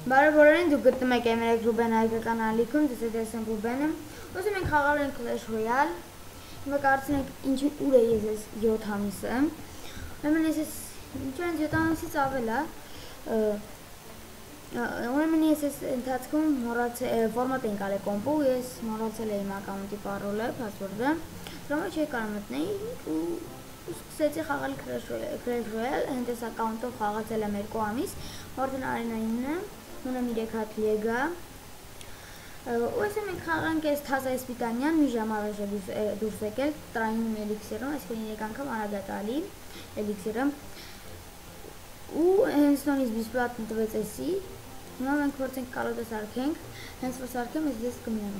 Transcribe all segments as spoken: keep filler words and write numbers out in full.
Բարև օրերին, դուք գտնում եք Էմերեկ Ռուբեն հայկական ալիքում, դուք ես եմ Ռուբենը։ Ուզում ենք խաղալ ենք Clash Royale։ Հիմա կարծում եք ինչ ուր է ես ես յոթ ամիսը։ Ուրեմն ես ես ինչ-որ յոթ ամիսից ավել է։ Ուրեմն ես ես ընթացքում մոռացել ֆորմատ ենք արել կոմպու, ես մոռացել եմ իմ ակաունտի parole-ը, password-ը։ Դրա մեջ չի կարող մտնել ու սկսեցի խաղալ Clash Royale, հենց ակաունտով խաղացել եմ երկու ամիս, Orton Arena-ին է, ունեմ երեք հատ լեգա։ Ու այսօր մենք խաղանք այս թազա իսպիտանյան մի ժամ առաջ է դուրս եկել տրայնում էլիքսիրում, այսինքն երեք անգամ արագ է տալի էլիքսիրը։ Ու հենց նույնիսկ բիսպլատն տվեց էսի։ Հիմա մենք փորձենք կարոտը սարքենք, հենց որ սարքեմ ես ես կմնամ։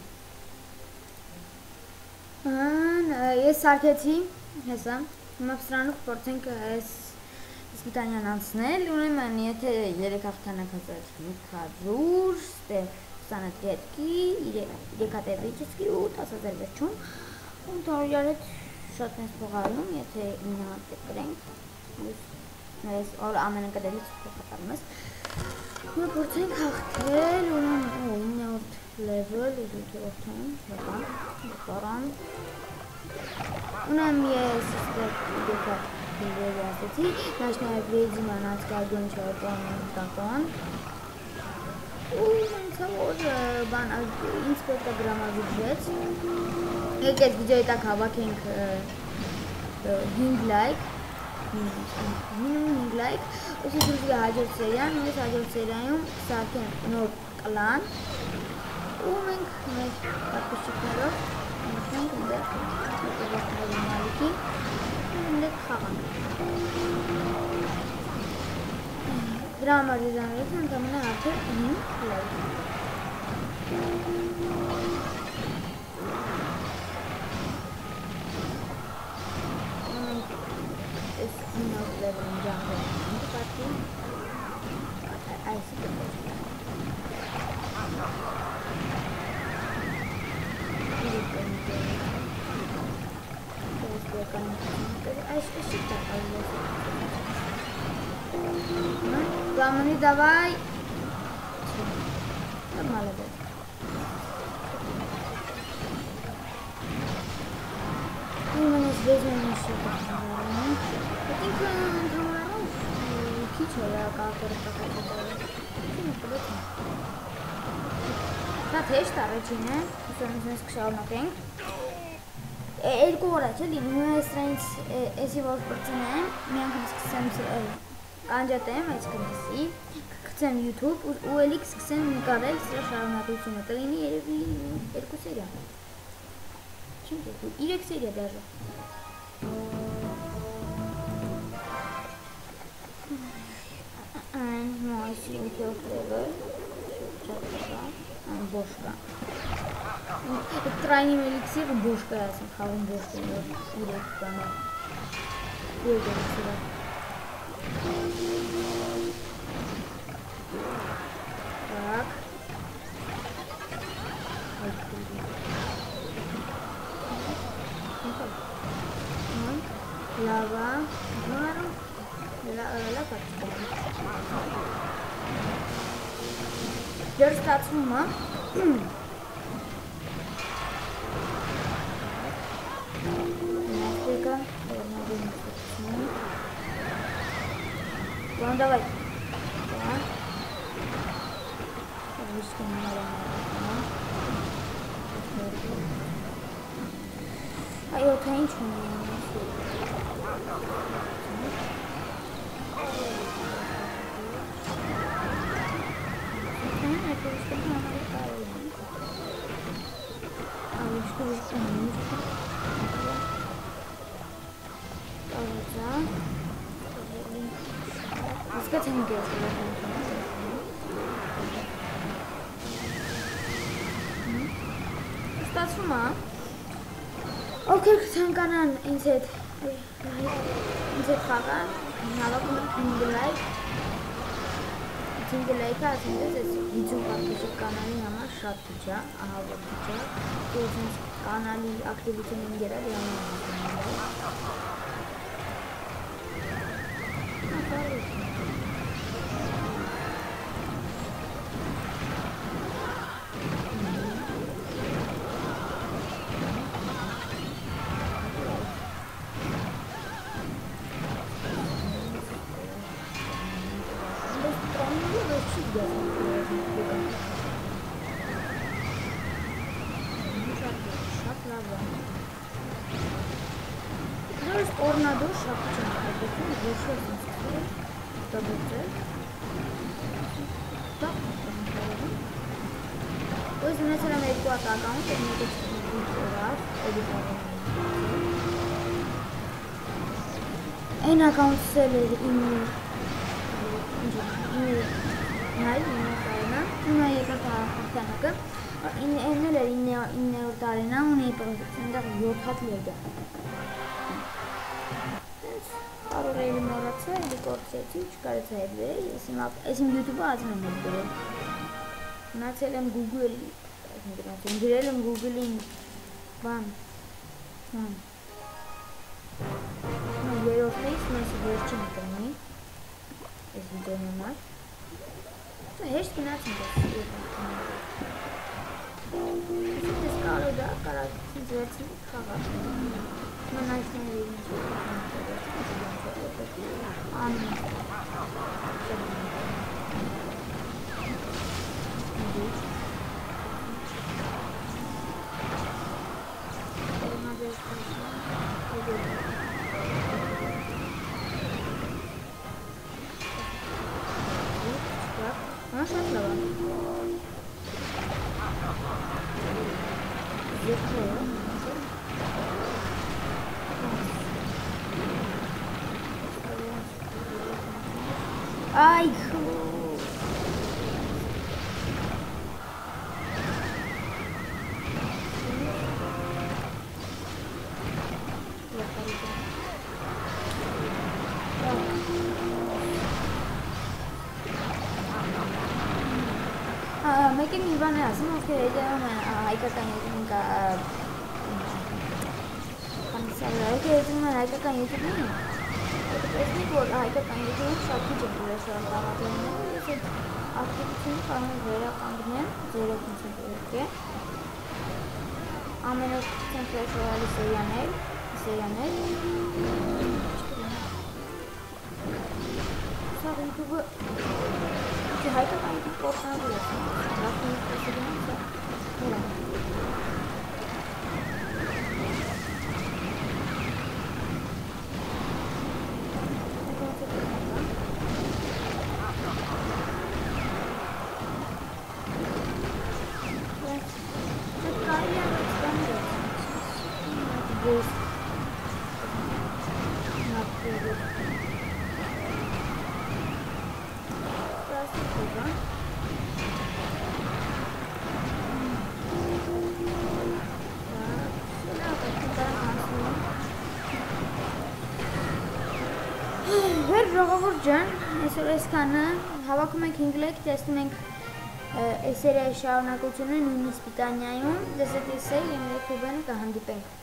Ես սարքեցի, հեսա, հիմա սրանով փորձենք այս իսպիտանյան անցնել, ուրեմն եթե երեք հաղթանակած մի քաջուր, ստե ութանասյոթ երեք հատ էվրիջիսկի ու տասը հազար վերջում, ու տորյալ հետ շատ մեծ փող առնում, եթե ինը հատ կրենք, ես ամենակրելից փոխատարում ես։ Հիմա փորձենք հաղթել, ուրեմն իններորդ level, ութերորդ եմ, եկան, եկարան։ Ունեմ ես երեք հատ ասեցի, նաշնայև վեզի մանացք ագոն չարոտոն տատոն ու ինձ որ բան ինձ պետք է գրամավիջվեց եկ այդ վիդեոյի տակ հավաքենք հինգ լայք հինգ լայք ուսի դուրսի հաջորդ սերյան ես հաջորդ սերյայում սարքեմ նոր կլան ու մենք մեր պատպուշիկներով նշենք ընդեղ հետևորդների մալիքի Let խաղան։ Դրա համար դիզայներից ընդամենը արդեն հինգ լայք։ Այս հինգ լեվելին ջանքել ենք պատի այս Այս շիտ է այլոց Պլամոնի դավայ Նորմալ է Ուրմեն ես վեզմեն մի շիտ է Հետ ինքը ընդհամարով քիչ է կաղտորը տակացետարը Կինը պլոտ է Շատ հեշտ առաջին է Ուսոնից նես կշարունակենք Երկու օր է չէ լինում, ես սրանից էսի որ պրծնեմ, մի անգամ սկսեմ կանջատեմ, այսքան էսի, կգցեմ YouTube ու էլի կսկսեմ նկարել սրա շարունակությունը, կլինի երևի երկու սերիա, չեմ երկու, իրեք սերիա դաժը։ Այն մայսի ութերորդ level, շատ բոշ կա։ Трайни эликсир бошка ясен, хавын бошка урек бана. Егер сюда. Так. Лава. Гару. Ла пачка. Дерстацума. Ладно, давай. Да. Вышки не надо. А я вот ничего не могу. А вы что вы что не Let's get him good. That's from Ma. Okay, can't inside inside Hagan. Now I'm going like. Think like I think this is YouTube activity canal nama shot teacher. I have a teacher. Since canal activity in Gera. Зараз торнадо шапочка, это вышел из добре. Так, pues no se la me dio acá, vamos a tener que esperar editar. En account se le in Hai, nu carena, nu e că ta că in en le in in carena unei production da yotat lega. Aroreli moratsa ili kortseti chkaretsa edve, esim esim YouTube-a azi nu mă Națelem Google, îngrelem Google-ing ban. Ban. Nu, e o face, nu se vede ce mică nu e video normal. Nu, ești spinați-mi că se vede. Sunt scală, da, care se înțelegți caga. Nu, n-ai să ne vezi nici. Am. Așa la Ai, making Ivan as no que ella hay que cañar nunca pensar que es una hay que cañar tú no es ni por hay que cañar tú सब कुछ पूरा सब बात है जैसे आपके कुछ काम वेरा काम में zero percent के आमेनो टेम्परेचर वाली से याने से याने सब इनको que hay que caer un poco de eso. La presidencia. Mira. Ժողովուրդ ջան, այսօր այսքանը հավաքում ենք հինգ լայք, տեսնում ենք այս սերիայի շարունակությունը նույն իսպիտանիայում, դες այդ էսել, իմրեք ուբենը կհանդիպենք։